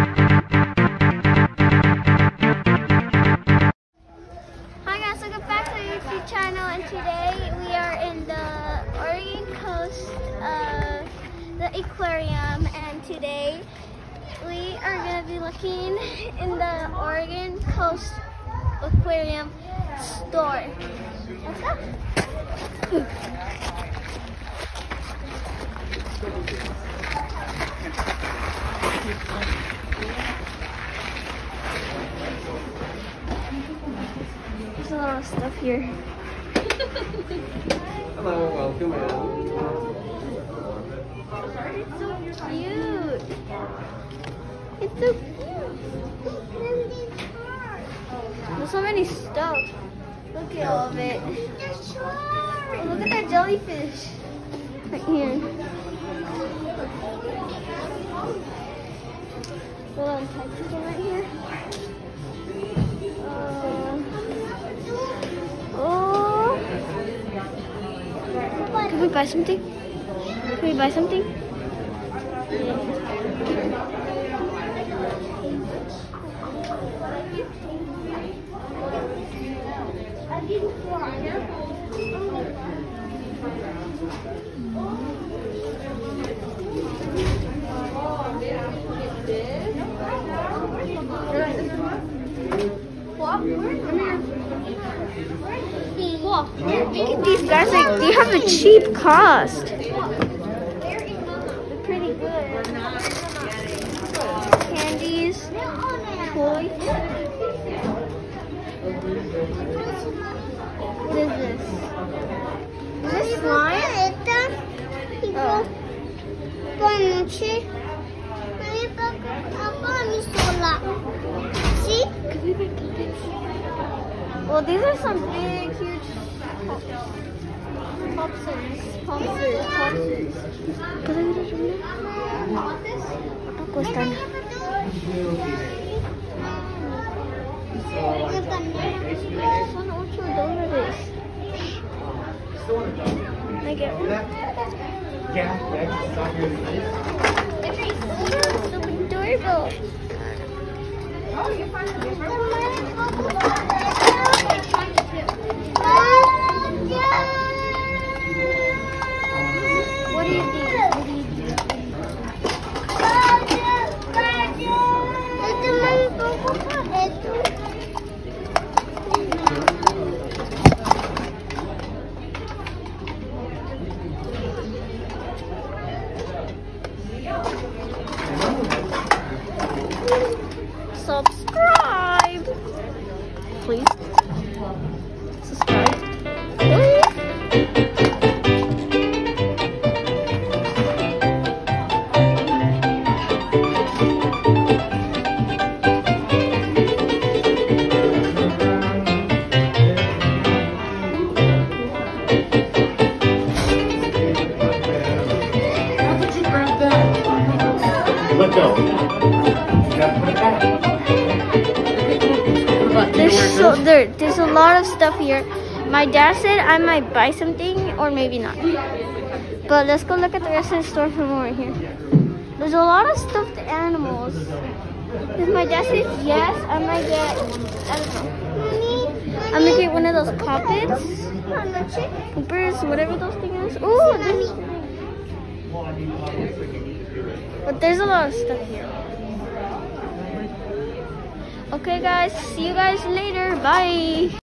Hi guys, welcome back to our YouTube channel, and today we are in the Oregon coast of the aquarium, and today we are going to be looking in the Oregon Coast Aquarium store. Let's go. There's a lot of stuff here. Hello, welcome in. It's so cute. It's so cute. There's so many stuff. Look at all of it. Oh, look at that jellyfish right here. Little Texas right here. Oh. Can we buy something? Can we buy something? Look at these guys, like they have a cheap cost. They're pretty good. Candies, toys. What is this? Is this slime? Oh. Well, these are some big, huge popsers. ¿Cuánto cuestan? Son $8. Can I get one? Yeah, that's not really nice. So adorable. Oh, you're fine. What do you think? Subscribe, please. Subscribe. Let go. You gotta put it back. There's a lot of stuff here. My dad said I might buy something or maybe not. But let's go look at the rest of the store from over here. There's a lot of stuffed animals. If my dad says yes, I might get, I don't know. I'm gonna get one of those poppets, Coopers, whatever those things is. Ooh, but there's a lot of stuff here. Okay guys, see you guys later. Bye.